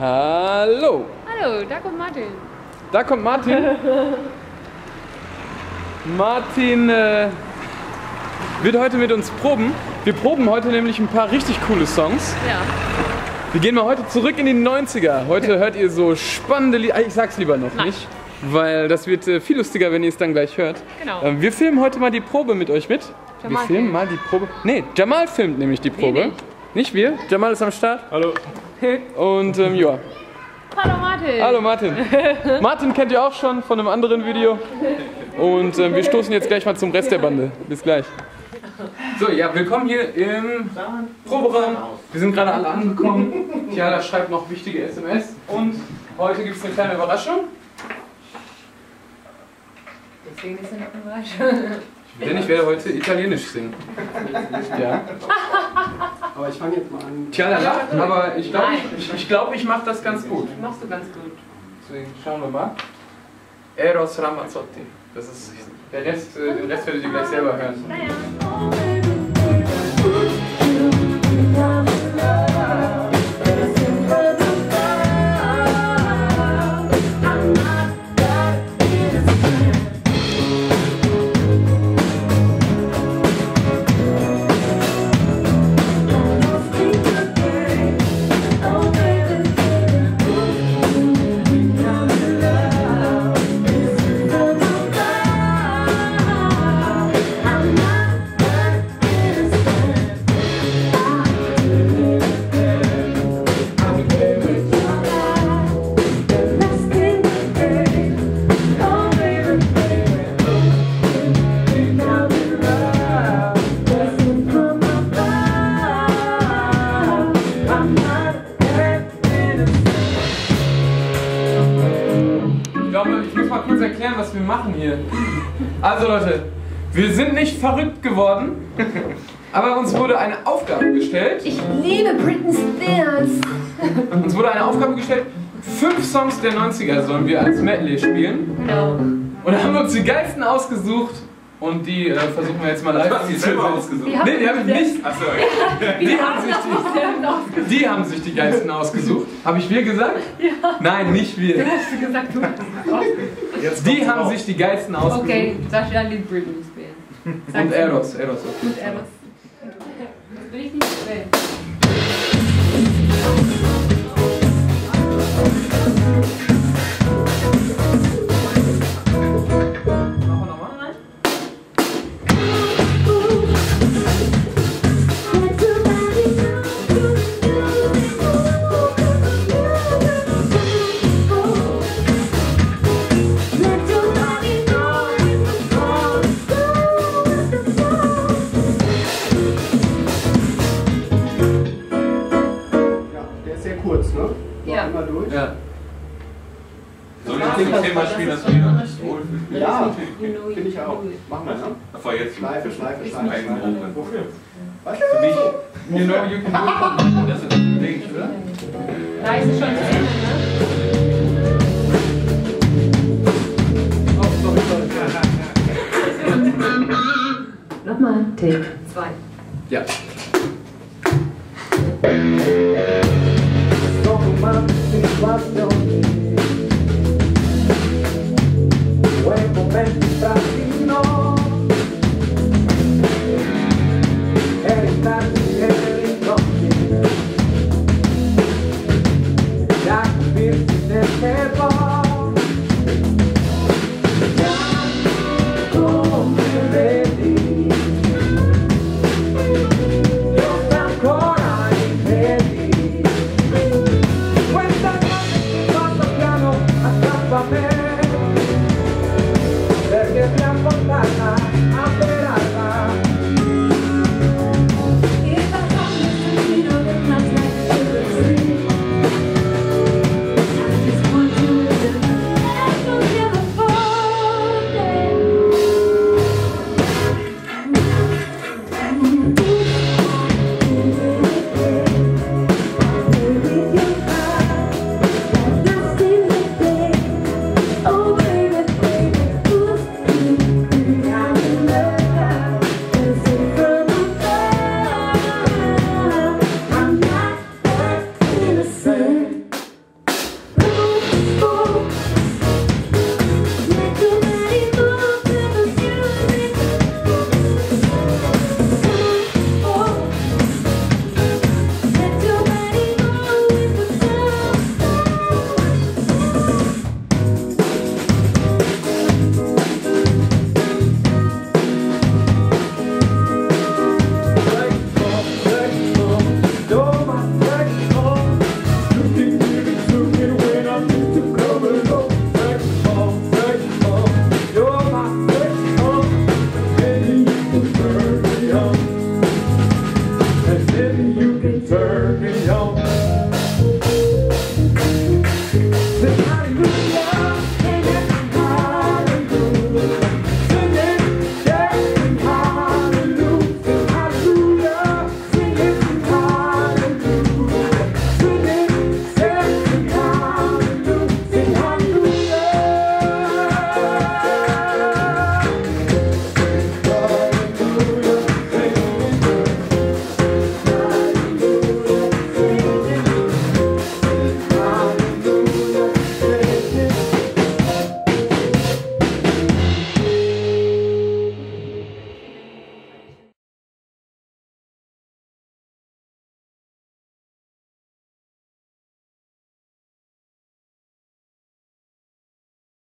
Hallo. Hallo, da kommt Martin. Da kommt Martin. Martin wird heute mit uns proben. Wir proben heute nämlich ein paar richtig coole Songs. Ja. Wir gehen mal heute zurück in die 90er. Heute hört ihr so spannende Lieder. Ich sag's lieber noch nicht, weil das wird viel lustiger, wenn ihr es dann gleich hört. Genau. Wir filmen heute mal die Probe mit euch mit. Jamal wir filmen mal die Probe. Nee, Jamal filmt nämlich die Probe. Nicht wir. Jamal ist am Start. Hallo. Und ja. Hallo Martin. Hallo Martin. Martin kennt ihr auch schon von einem anderen Video. Und wir stoßen jetzt gleich mal zum Rest der Bande. Bis gleich. So, ja, willkommen hier im Proberaum. Wir sind gerade alle angekommen. Tiala schreibt noch wichtige SMS. Und heute gibt es eine kleine Überraschung. Deswegen ist er noch überrascht. Denn ich werde heute Italienisch singen. Ja. Aber ich fange jetzt mal an. Tiala lacht, aber ich glaube, ich mache das ganz gut. Machst du ganz gut. Deswegen schauen wir mal. Eros Ramazzotti. Das ist der Rest, den Rest werdet ihr gleich selber hören. Ich muss mal kurz erklären, was wir machen hier. Also Leute, wir sind nicht verrückt geworden, aber uns wurde eine Aufgabe gestellt. Ich liebe Britney Spears. Uns wurde eine Aufgabe gestellt, 5 Songs der 90er sollen wir als Medley spielen. Genau. Und da haben wir uns die geilsten ausgesucht und die versuchen wir jetzt mal live zu selber ausgesucht? Nee, die haben nicht. Achso, Die haben sich die geilsten ausgesucht. Habe ich wir gesagt? Ja. Nein, nicht wir. Hast du gesagt, du hast es ausgesucht. Die haben sich die geilsten ausgesucht. Okay, Sascha liebt Britney Spears. Und Eros. Und Eros. Das will ich nicht wählen. kurz, ne? Ja. Einmal durch. Ja. Soll ich das Thema spielen, das wieder wohlfühlt? Ja, Finde finde ich auch. Machen wir, ne? Ach, jetzt Schleife. Wofür? Was? Für mich? You know you can do it. Das ist ein Ding, oder? Da ist es schon zu Ende, ne? Oh, sorry. Nochmal, Take 2. Ja.